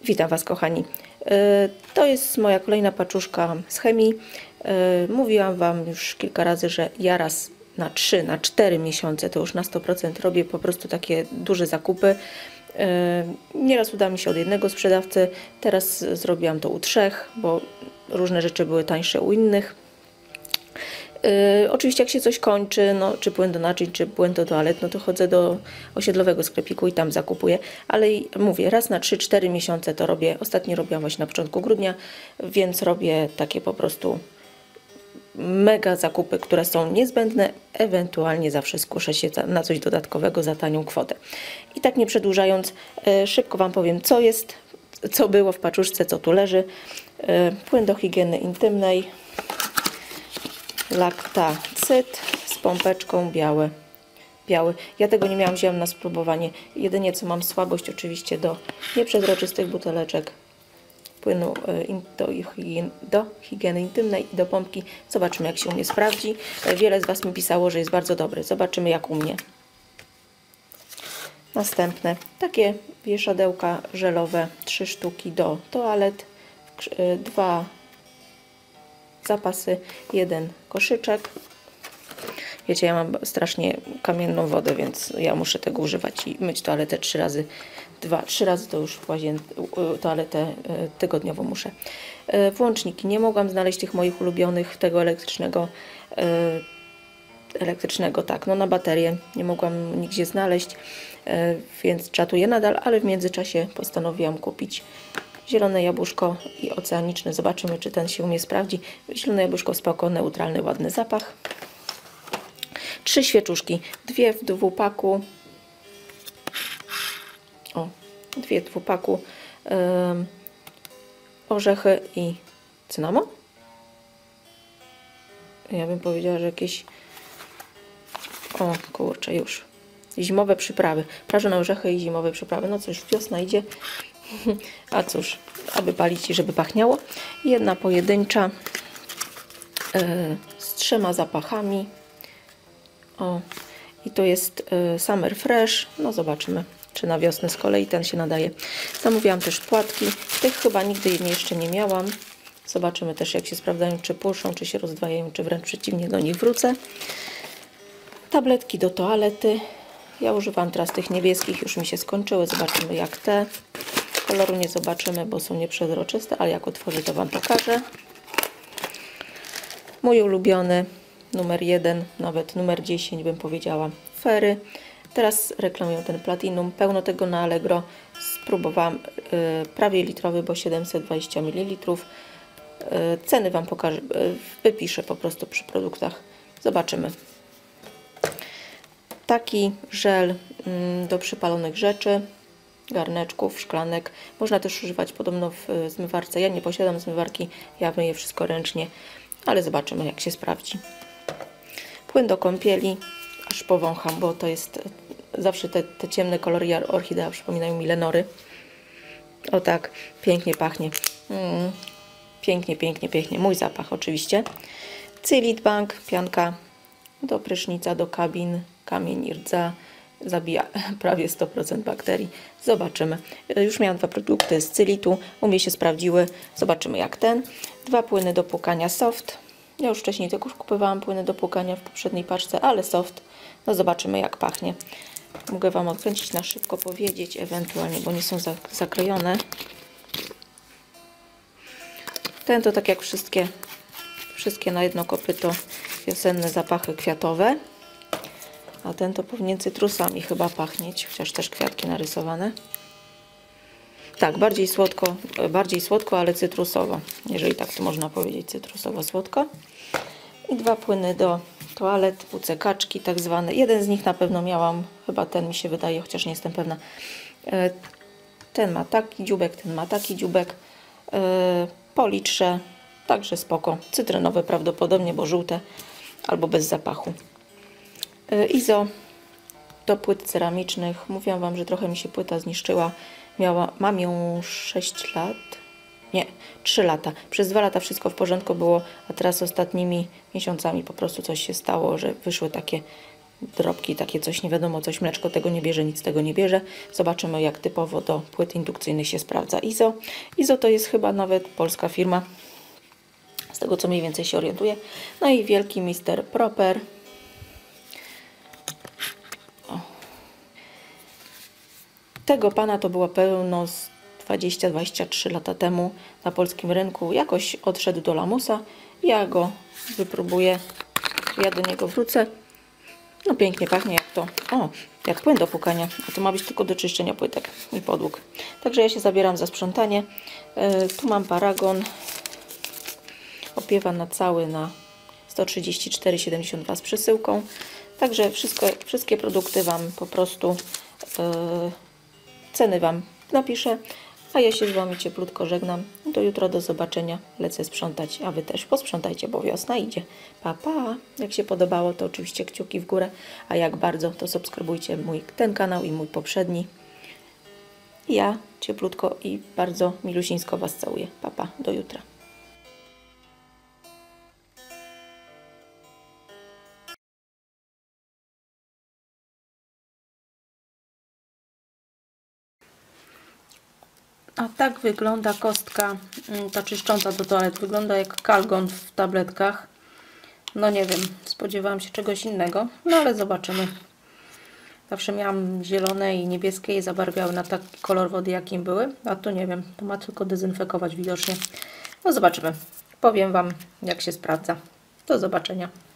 Witam Was, kochani. To jest moja kolejna paczuszka z chemii. Mówiłam Wam już kilka razy, że ja raz na 3, na 4 miesiące, to już na 100% robię po prostu takie duże zakupy. Nieraz uda mi się od jednego sprzedawcy, teraz zrobiłam to u 3, bo różne rzeczy były tańsze u innych. Oczywiście jak się coś kończy, no, czy płyn do naczyń, czy płyn do toalet, no to chodzę do osiedlowego sklepiku i tam zakupuję, ale mówię, raz na 3-4 miesiące to robię. Ostatnio robiłam właśnie na początku grudnia, więc robię takie po prostu mega zakupy, które są niezbędne, ewentualnie zawsze skuszę się na coś dodatkowego za tanią kwotę. I tak nie przedłużając, szybko Wam powiem, co było w paczuszce, co tu leży. Płyn do higieny intymnej, Lactacyd z pompeczką, biały. Ja tego nie miałam, wziąłem na spróbowanie. Jedynie co mam słabość oczywiście do nieprzezroczystych buteleczek płynu do higieny intymnej i do pompki. Zobaczymy, jak się u mnie sprawdzi. Wiele z Was mi pisało, że jest bardzo dobry. Zobaczymy, jak u mnie. Następne takie wieszadełka żelowe, 3 sztuki do toalet, 2 zapasy, 1 koszyczek. Wiecie, ja mam strasznie kamienną wodę, więc ja muszę tego używać i myć toaletę 3 razy. 3 razy to już toaletę tygodniowo muszę. Włączniki. Nie mogłam znaleźć tych moich ulubionych, tego elektrycznego, tak, no na baterię nie mogłam nigdzie znaleźć, więc czatuję nadal, ale w międzyczasie postanowiłam kupić zielone jabłuszko i oceaniczne. Zobaczymy, czy ten się u mnie sprawdzi. Zielone jabłuszko spoko, neutralny, ładny zapach. 3 świeczuszki, 2 w dwupaku. O, 2 w dwupaku. Orzechy i cynamon. Ja bym powiedziała, że jakieś... O, kurczę, już. Zimowe przyprawy. Prażone orzechy i zimowe przyprawy. No cóż, wiosna idzie. A cóż, aby palić i żeby pachniało. 1 pojedyncza z 3 zapachami. O, i to jest Summer Fresh. No zobaczymy, czy na wiosnę z kolei ten się nadaje. Zamówiłam też płatki. Tych chyba nigdy jeszcze nie miałam. Zobaczymy też, jak się sprawdzają, czy puszczą, czy się rozdwajają, czy wręcz przeciwnie, do nich wrócę. Tabletki do toalety. Ja używam teraz tych niebieskich, już mi się skończyły. Zobaczymy, jak te. Koloru nie zobaczymy, bo są nieprzezroczyste, ale jak otworzę, to Wam pokażę. Mój ulubiony numer 1, nawet numer 10 bym powiedziała, Fery. Teraz reklamują ten Platinum, pełno tego na Allegro. Spróbowałam, prawie litrowy, bo 720 ml. Ceny Wam pokażę, wypiszę po prostu przy produktach. Zobaczymy. Taki żel do przypalonych rzeczy, garneczków, szklanek. Można też używać podobno w zmywarce. Ja nie posiadam zmywarki, ja myję wszystko ręcznie, ale zobaczymy, jak się sprawdzi. Płyn do kąpieli, aż powącham, bo to jest zawsze te ciemne kolory orchidea przypominają mi lenory. O tak, pięknie pachnie. Pięknie, pięknie, pięknie. Mój zapach oczywiście. Cylit Bank, pianka do prysznica, do kabin, kamień i rdza. Zabija prawie 100% bakterii. Zobaczymy. Już miałam 2 produkty z cylitu. U mnie się sprawdziły. Zobaczymy, jak ten. 2 płyny do płukania Soft. Ja już wcześniej tylko kupowałam płyny do płukania w poprzedniej paczce, ale Soft. No zobaczymy, jak pachnie. Mogę Wam odkręcić na szybko, powiedzieć ewentualnie, bo nie są zaklejone. Ten to tak jak wszystkie na jedno kopyto wiosenne zapachy kwiatowe. A ten to powinien cytrusami chyba pachnieć, chociaż też kwiatki narysowane. Tak, bardziej słodko, ale cytrusowo. Jeżeli tak to można powiedzieć, cytrusowo-słodko. I 2 płyny do toalet, uciekaczki tak zwane. Jeden z nich na pewno miałam, chyba ten mi się wydaje, chociaż nie jestem pewna. Ten ma taki dziubek, ten ma taki dziubek. Po litrze, także spoko. Cytrynowe prawdopodobnie, bo żółte albo bez zapachu. Izo do płyt ceramicznych. Mówiłam Wam, że trochę mi się płyta zniszczyła. Mam ją 6 lat. Nie, 3 lata. Przez 2 lata wszystko w porządku było, a teraz ostatnimi miesiącami po prostu coś się stało, że wyszły takie drobki, takie coś, nie wiadomo, coś, mleczko tego nie bierze, nic tego nie bierze. Zobaczymy, jak typowo do płyt indukcyjnych się sprawdza Izo. Izo to jest chyba nawet polska firma, z tego co mniej więcej się orientuję. No i wielki Mister Proper. O. Tego pana to była pełno z 20-23 lata temu na polskim rynku. Jakoś odszedł do lamusa. Ja go wypróbuję. Ja do niego wrócę. No pięknie pachnie jak to. O, jak płyn do płukania. A to ma być tylko do czyszczenia płytek i podłóg. Także ja się zabieram za sprzątanie. Tu mam paragon. Opiewa na cały na 134,72 z przesyłką. Także wszystkie produkty Wam po prostu ceny Wam napiszę. A ja się z Wami cieplutko żegnam. Do jutra, do zobaczenia. Lecę sprzątać, a Wy też posprzątajcie, bo wiosna idzie. Pa, pa! Jak się podobało, to oczywiście kciuki w górę, a jak bardzo, to subskrybujcie ten kanał i mój poprzedni. Ja cieplutko i bardzo milusińsko Was całuję. Pa, pa! Do jutra. A tak wygląda kostka, ta czyszcząca do toalet. Wygląda jak kalgon w tabletkach. No nie wiem, spodziewałam się czegoś innego, no ale zobaczymy. Zawsze miałam zielone i niebieskie i zabarwiały na taki kolor wody, jakim były. A tu nie wiem, to ma tylko dezynfekować widocznie. No zobaczymy. Powiem Wam, jak się sprawdza. Do zobaczenia.